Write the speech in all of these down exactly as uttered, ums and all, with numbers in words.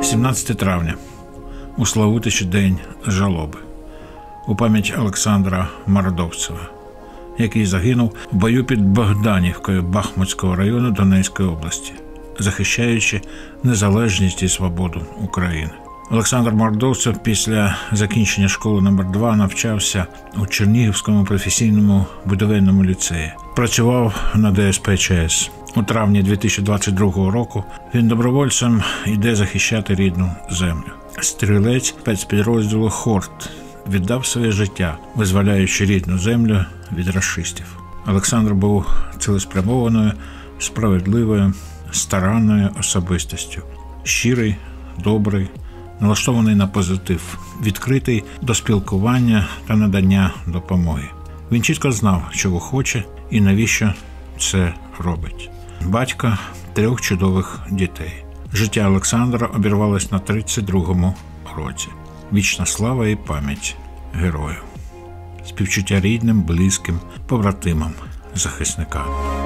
сімнадцяте травня. У Славутичі день жалоби. У пам'ять Олександра Мордовцева, який загинув в бою під Богданівкою Бахмутського району Донецької області, захищаючи незалежність і свободу України. Олександр Мордовцев після закінчення школи номер два навчався у Чернігівському професійному будівельному ліцеї. Працював на Де Ес Пе Че Ес. У травні дві тисячі двадцять другого року він добровольцем йде захищати рідну землю. Стрілець спецпідрозділу «Хорт» віддав своє життя, визволяючи рідну землю від рашистів. Олександр був цілеспрямованою, справедливою, старанною особистістю. Щирий, добрий, налаштований на позитив, відкритий до спілкування та надання допомоги. Він чітко знав, чого хоче і навіщо це робить. Батько трьох чудових дітей. Життя Олександра обірвалось на тридцять другому році. Вічна слава і пам'ять герою. Співчуття рідним, близьким, побратимам захисника.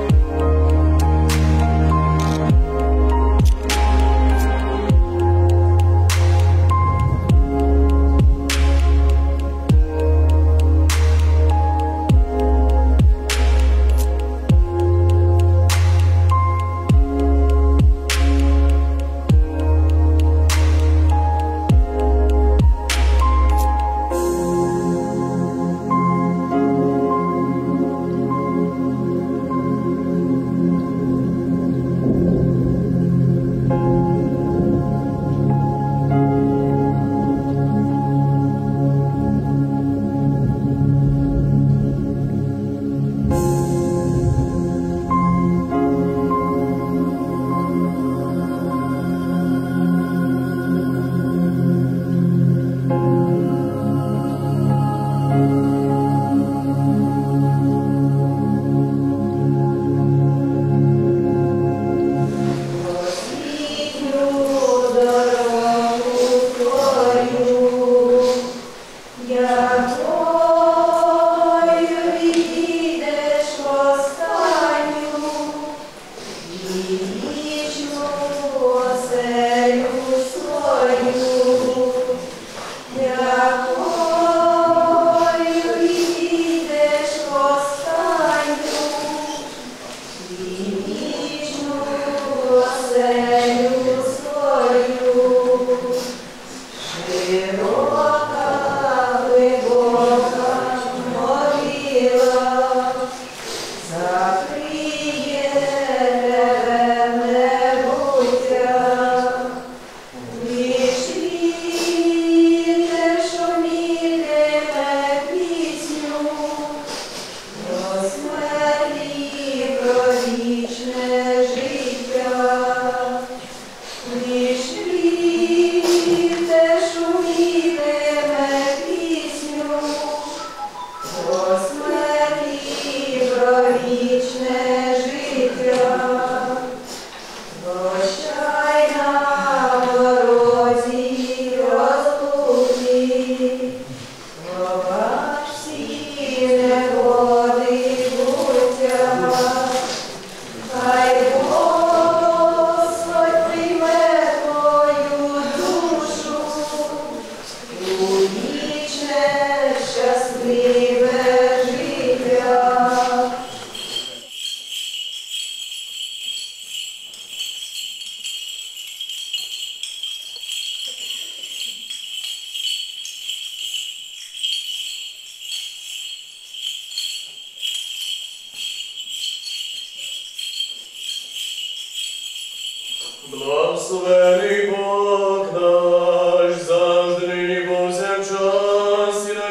Благословений Бог наш, завжди нині повсякчас і на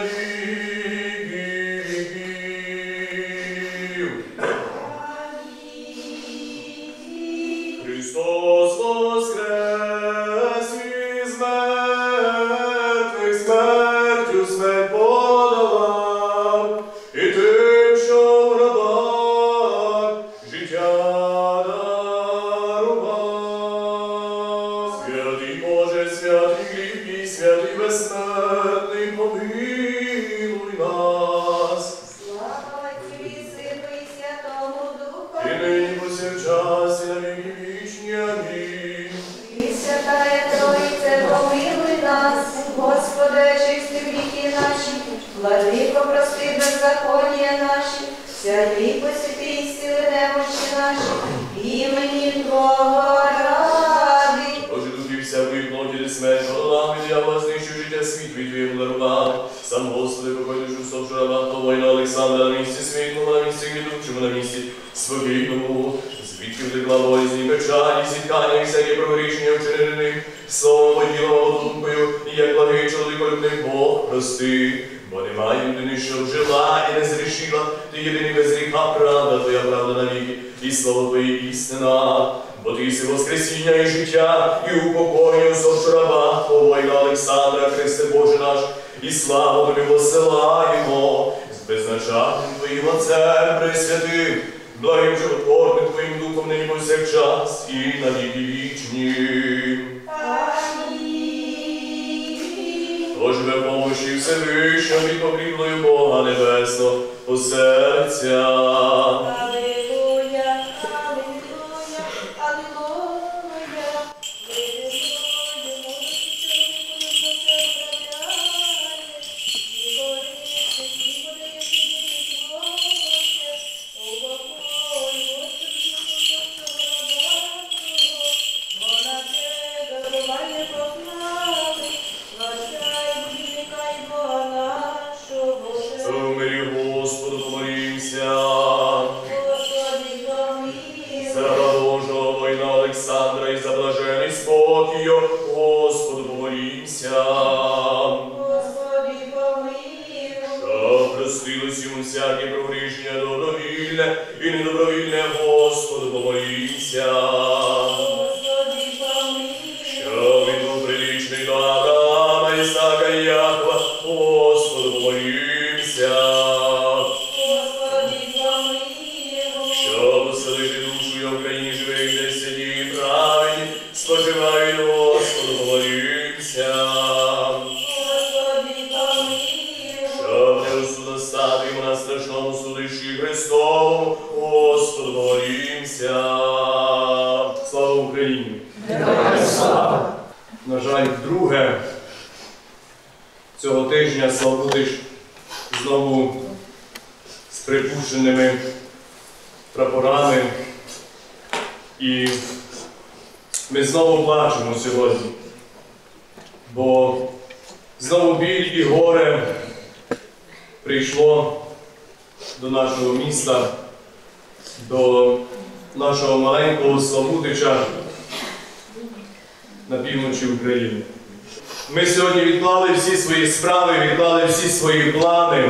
віки віків. Христос воскрес із мертвих, смертю смерть подолав, і тим, що в гробах життя святий безсмертний, помилуй нас. Слава Отцю і Сину і Святому Духу, І нині повсякчас і на віки вічні. Амінь. і Святая Троїця, Владико, прости беззаконня наші, святий посвяти і сили немощі наші, імені Твого ради. Боже, духи всякої плоті, де смерть, голова, дьявола, знищив життя світ, від Твоєї подарував. Сам, Господи, покой душу совшу раба Твого, на Олександра, на місці світлому, на місці грідучому, на місці спокійному. Звідки втекла болізні, печалі, зіткання, і всяке прогрішення вчинених, словом, ділом, думкою, і як благий чоловіколюбний Бог прости. Бо немає людини, що вжила і не зрішила, ти єдиний без гріха, правда Твоя, правда навіки, і слово Твоє істина. Бо Ти єси воскресіння і життя, і упокоєння усопшу раба Твого, і на Олександра, Христе Боже наш, і славу Тобі посилаємо, з беззначальним Твоїм Отцем пресвятим, благим животворним Твоїм Духом нині повсякчас і на віки вічні. Тож живе в помощі Всевишнього від покріплою Бога Небесного у серця. Алілуя, алілуя, алілуя. В мирі Господу помолімся. За Божого воїна Олександра і за блажений спокій Господу помолімся. Щоб простилось йому всяке прогрішення добровільне і недобровільне, Господу помолімся. Щоб він був прилічний до Авраама, Ісака і Якова, Господу помолімся. Щоб уселити душу його в країні живих, де сиді праведні, спочивають, Господу помолімся. Щоб не розсудостати йому на страшному судищі Христовому, Господу помолімся. Слава Україні! На жаль, вдруге цього тижня Славутич знову з припущеними прапорами. І ми знову плачемо сьогодні, бо знову біль і горе прийшло до нашого міста, до нашого маленького Славутича на півночі України. Ми сьогодні відклали всі свої справи, відклали всі свої плани,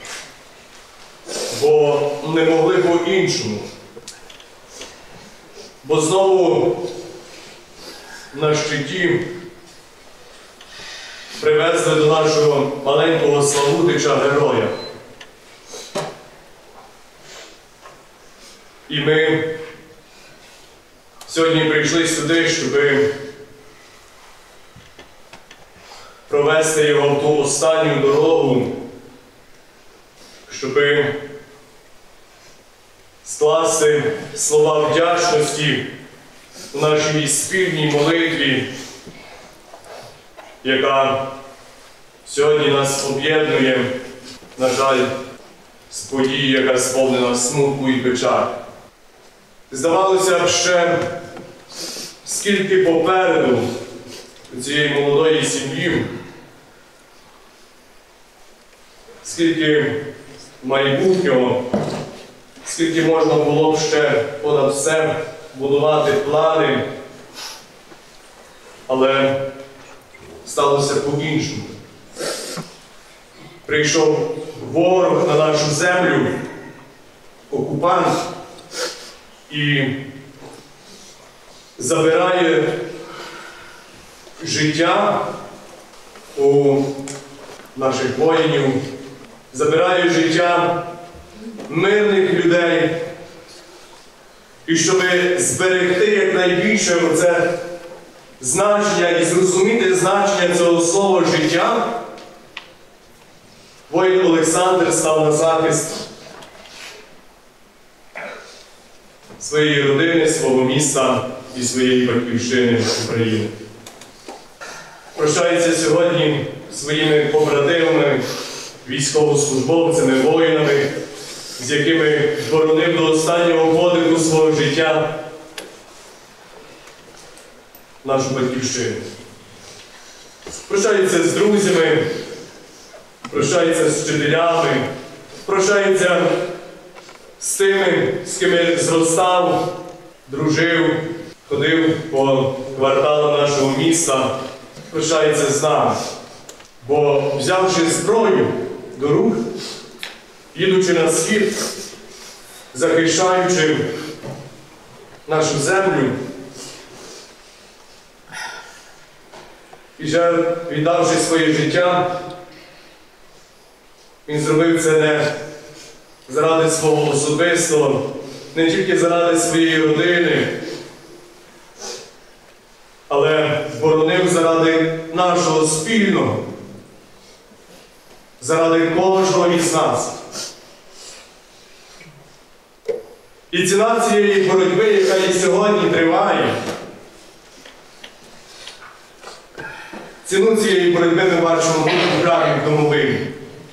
бо не могли по-іншому. Бо знову на щиті привезли до нашого маленького Славутича героя. І ми сьогодні прийшли сюди, щоб провести його в ту останню дорогу, щоб скласти слова вдячності у нашій спільній молитві, яка сьогодні нас об'єднує, на жаль, з події, яка сповнена смутку і печаль. Здавалося б, ще скільки попереду цієї молодої сім'ї, скільки майбутнього, скільки можна було б ще понад все будувати плани, але сталося по-іншому. Прийшов ворог на нашу землю, окупант, і забирає життя у наших воїнів, забирає життя мирних людей. І щоб зберегти якнайбільше це значення і зрозуміти значення цього слова «життя», воїн Олександр став на захист своєї родини, свого міста і своєї батьківщини України. Прощається сьогодні своїми побратимами, військовослужбовцями, воїнами, з якими боронив до останнього подиху свого життя нашу батьківщину. Прощається з друзями, прощається з вчителями, прощається з тими, з ким зростав, дружив, ходив по кварталам нашого міста, прощається з нами. Бо, взявши зброю до рук, їдучи на схід, захищаючи нашу землю, і вже віддавши своє життя, він зробив це не заради свого особистого, не тільки заради своєї родини, але боронив заради нашого спільного, заради кожного із нас. І ціна цієї боротьби, яка і сьогодні триває, ціну цієї боротьби ми бачимо в храмі в домовині.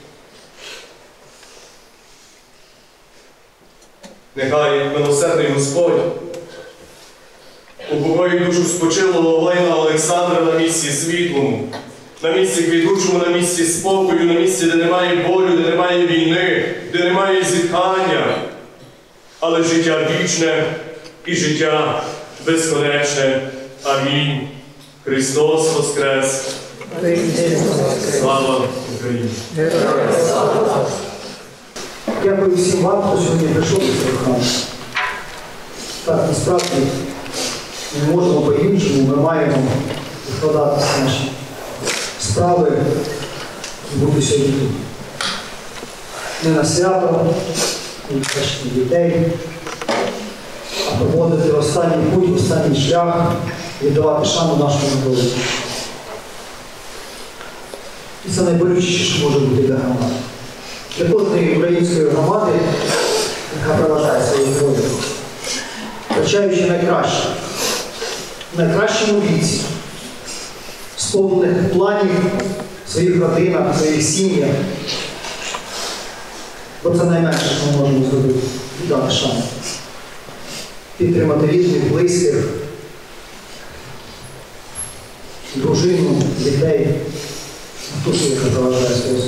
Нехай милосердний Господь упокоїть душу спочилого воїна Олександра на місці світлому, на місці квітучому, на місці спокою, на місці, де немає болю, де немає війни, де немає зітхання, але життя вічне і життя безконечне. Амінь. Христос Воскрес! Слава Україні! Дякую всім вам, хто сьогодні прийшов до цього храму. Так, насправді, ми можемо по-іншому, ми маємо викладати наші справи і бути сьогодні тут. Не на свято, не на дітей, а проводити останній путь, останній шлях, віддавати шану нашому народу. І це найболючіше, що може бути для громади. Для кожної української громади, яка проважає своїх героїв, втрачаючи найкраще, в найкращому віці, сповнених планів в своїх родинах, в своїх сім'ях. Бо це найменше, що ми можемо зробити, віддати шану. Підтримати рідних, близьких, дружину, дітей, хто ж яка проважає своїх.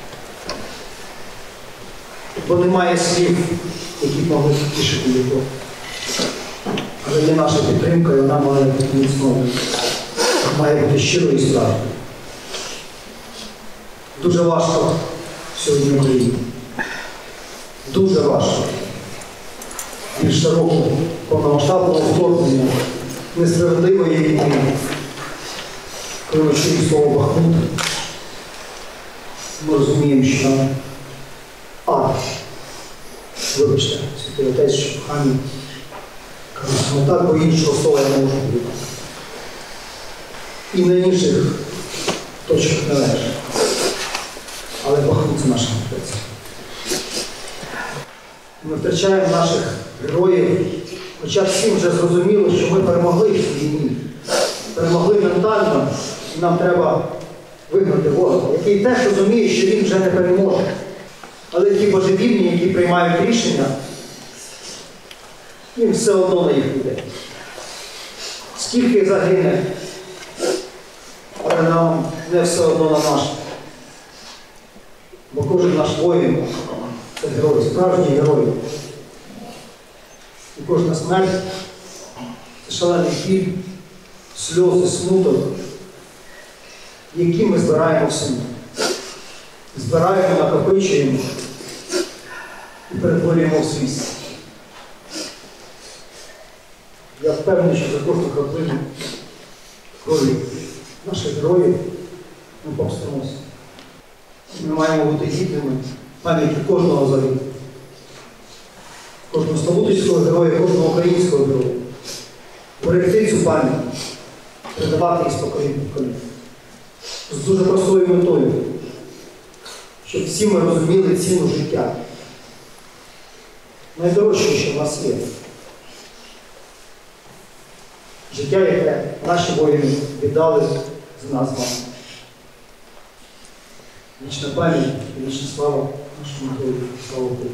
Бо немає слів, які б могли тішити його. Але є наша підтримка, і вона має бути міцною. Має бути щирою і справжньою. Дуже важко сьогодні в Україні. Дуже важко. Більше року повномасштабного вторгнення, несправедливої війни, коли ми чуємо слово Бахмут, ми розуміємо, що нам ад. Вибачте, Святий Отець, що в храмі кажуть, так, бо іншого слова я не можу бути. І на інших точках не лежить. Але Бахмут – це наша мертвеця. Ми втрачаємо наших героїв, хоча всім вже зрозуміло, що ми перемогли в цій війні. Перемогли ментально, і нам треба вигнати ворога, який теж розуміє, що він вже не переможе. Але ті божевільні, які приймають рішення, їм все одно на їх буде. Скільки загине, але нам не все одно на наш. Бо кожен наш воїн – це герой, справжній герой. І кожна смерть – це шалений біль, сльози, смуток, які ми збираємо в собі. Збираємо, накопичуємо і перетворюємо в світ. Я впевнений, що за кожну краплину крові наших героїв ми помстимося. Ми маємо бути гідними пам'яті кожного загиблого. Кожного славутицького героя, кожного українського героя. Берегти цю пам'ять, передавати її з покоління в покоління. З дуже простою метою. Щоб всі ми розуміли ціну життя. Найдорожче, що в нас є. Життя, яке наші воїни віддали за нас з вами. Вічна пам'ять і вічна слава нашому народу. Слава Богу.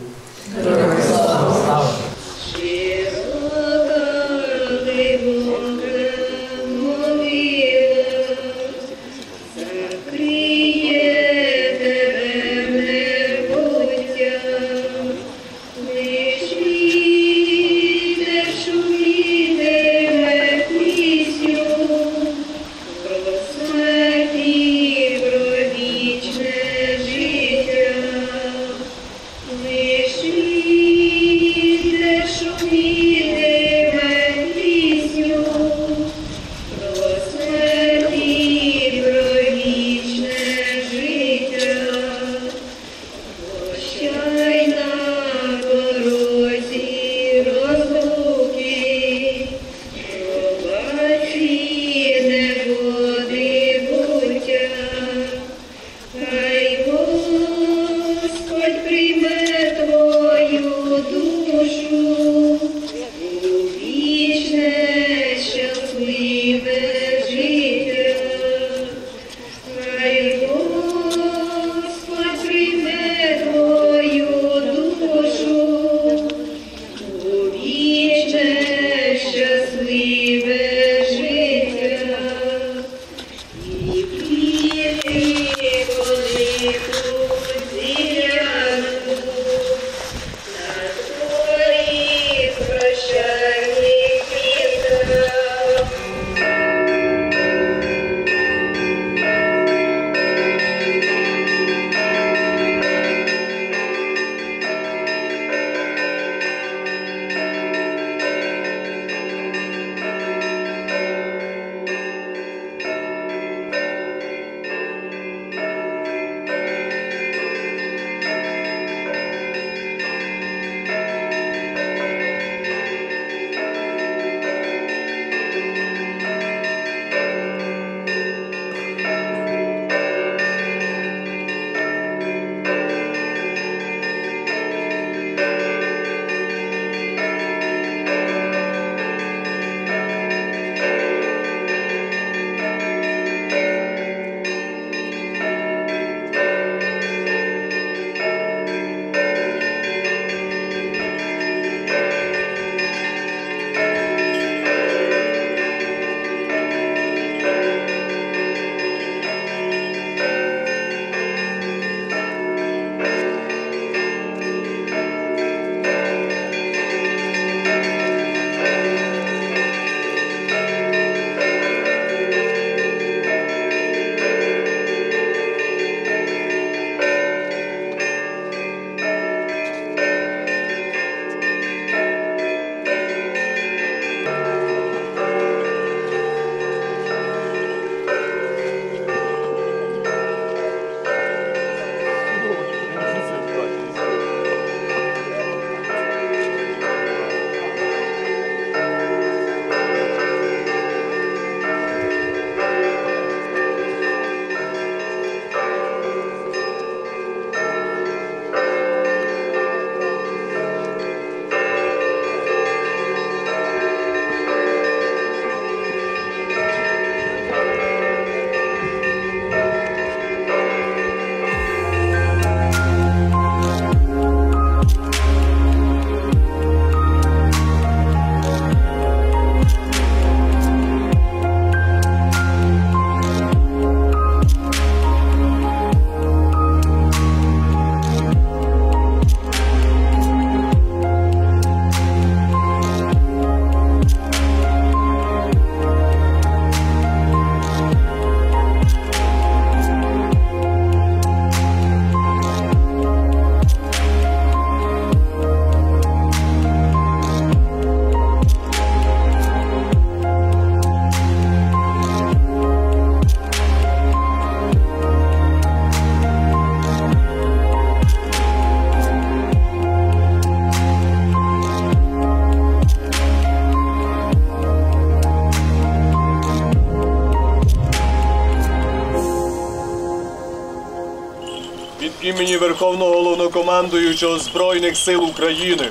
імені Верховного Головнокомандуючого Збройних сил України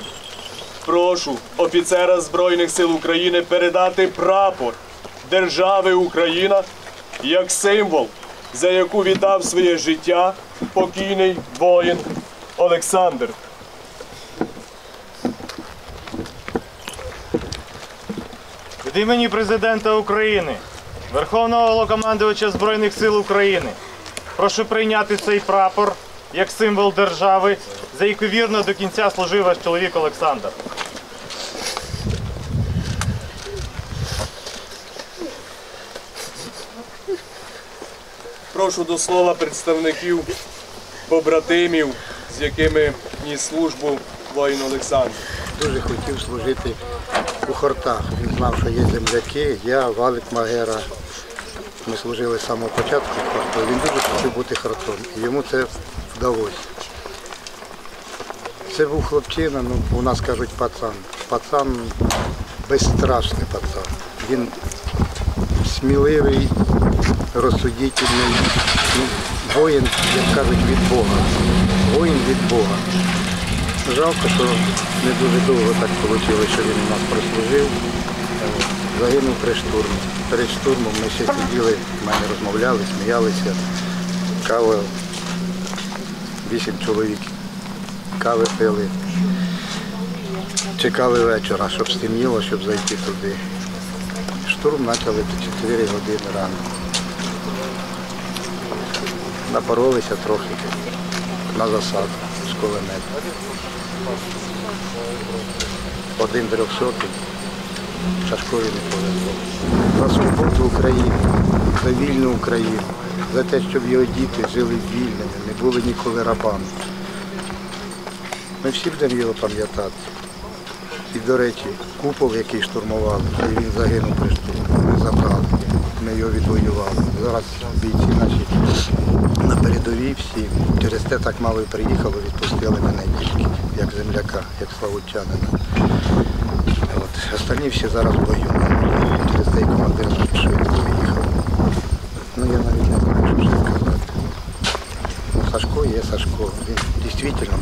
прошу офіцера Збройних сил України передати прапор держави Україна як символ, за яку віддав своє життя покійний воїн Олександр. Від імені Президента України, Верховного Головнокомандувача Збройних сил України, прошу прийняти цей прапор як символ держави, за яку вірно до кінця служив ваш чоловік Олександр. Прошу до слова представників побратимів, з якими ніс службу воїн Олександр. Дуже хотів служити у хортах. Він знав, що є земляки, я, Валик Магера. Ми служили з самого початку в хорту. Він дуже хотів бути хортом. І йому це вдалося. Це був хлопчина, ну, у нас кажуть пацан. Пацан безстрашний пацан. Він сміливий, розсудительний. Ну, воїн, як кажуть, від Бога. Воїн від Бога. Жалко, що не дуже довго так вийшло, що він у нас прослужив. Загинув при штурмі. Перед штурмом ми ще сиділи, в мене розмовляли, сміялися. Кава, вісім чоловік. Кави пили. Чекали вечора, щоб стемніло, щоб зайти туди. Штурм почали до чотири години рано. Напоролися трохи на засаду з кулемета. Один трьохсотий, Шашкові не повезло. За свободу України, за вільну Україну, за те, щоб його діти жили вільними, не були ніколи рабами. Ми всі будемо його пам'ятати. І, до речі, купол, який штурмували, він загинув при штурмі, ми забрали, ми його відвоювали. Зараз бійці наші на передовій всі, через те так мало і приїхало, відпустили мене тільки, як земляка, як славутчанина. От. Останні всі зараз в бою. Через те й командир швидко виїхав. Ну я навіть не знаю, що ще сказати. Сашко є Сашко. Він дійсно